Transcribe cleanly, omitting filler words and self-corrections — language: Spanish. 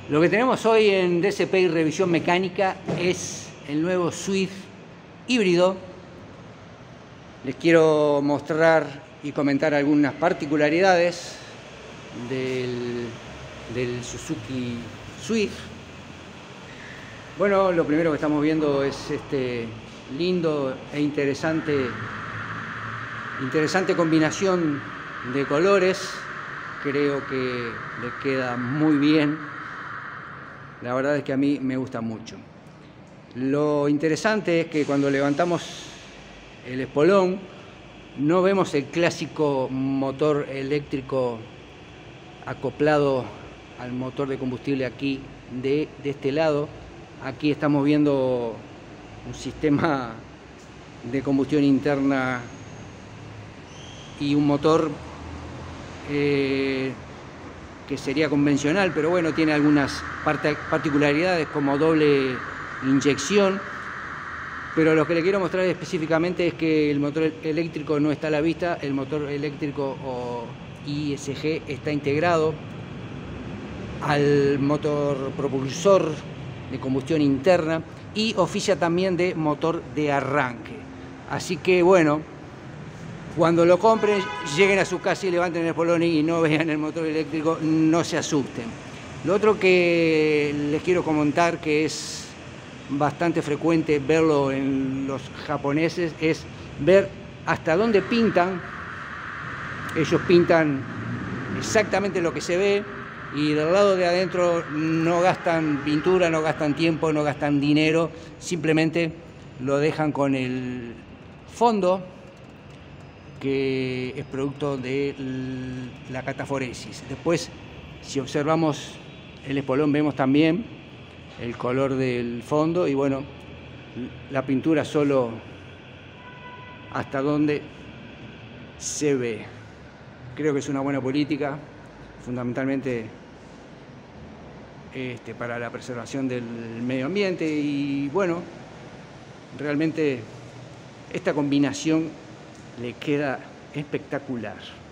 Lo que tenemos hoy en DCP y Revisión Mecánica es el nuevo Swift híbrido. Les quiero mostrar y comentar algunas particularidades del Suzuki Swift. Bueno, lo primero que estamos viendo es este lindo e interesante combinación de colores. Creo que le queda muy bien. La verdad es que a mí me gusta mucho. Lo interesante es que cuando levantamos el espolón no vemos el clásico motor eléctrico acoplado al motor de combustible aquí de este lado. Aquí estamos viendo un sistema de combustión interna y un motor que sería convencional, pero bueno, tiene algunas particularidades como doble inyección. Pero lo que le quiero mostrar específicamente es que el motor eléctrico no está a la vista. El motor eléctrico o ISG está integrado al motor propulsor de combustión interna y oficia también de motor de arranque. Así que bueno, cuando lo compren, lleguen a su casa y levanten el espolón y no vean el motor eléctrico, no se asusten. Lo otro que les quiero comentar, que es bastante frecuente verlo en los japoneses, es ver hasta dónde pintan. Ellos pintan exactamente lo que se ve y del lado de adentro no gastan pintura, no gastan tiempo, no gastan dinero, simplemente lo dejan con el fondo, que es producto de la cataforesis. Después, si observamos el espolón, vemos también el color del fondo y bueno, la pintura solo hasta donde se ve. Creo que es una buena política, fundamentalmente para la preservación del medio ambiente y bueno, realmente esta combinación le queda espectacular.